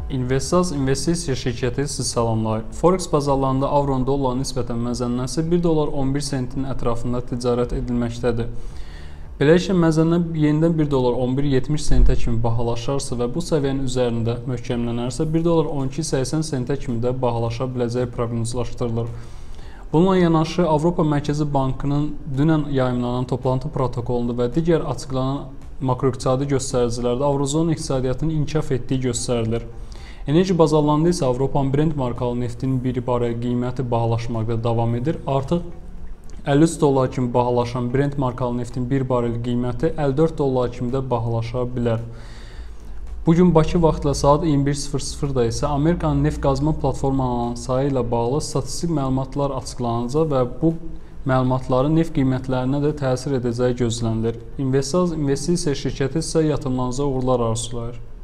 Investaz investisiya şirkəti sizi salamlayır. Forex bazarlarında avronun dollara nisbətən məzənnəsi 1 dollar 11 sentin ətrafında ticarət edilməkdədir. Beləliklə, məzənnə yenidən 1 dollar 11.70 sentə kimi bahalaşarsa və bu səviyyənin üzərində möhkəmlənərsə, 1 dollar 12.80 sentə kimi də bahalaşa biləcəyi proqnozlaşdırılır. Bununla yanaşı, Avropa Mərkəzi Bankının dünən yayımlanan toplantı protokolunda və digər açıqlanan makroiqtisadi göstəricilərdə Avrozonun iqtisadiyyatının inkişaf etdiyi göstərilir. Enerji bazarlarında isə Avropanın Brent markalı neftinin bir barel qiyməti bahalaşmaqda davam edir. Artıq 53 dollar kimi bahalaşan Brent markalı neftin bir barel qiyməti 54 dollar kimi də bahalaşa bilər. Bugün Bakı vaxtla saat 21:00-da isə Amerikanın neft qazma platformalarının sayı ilə bağlı statistik məlumatlar açıqlanacaq və bu məlumatların neft qiymətlərinə də təsir edəcəyi gözlənilir. Investaz investisiya şirkəti isə yatırımlarınıza uğurlar arzulayır.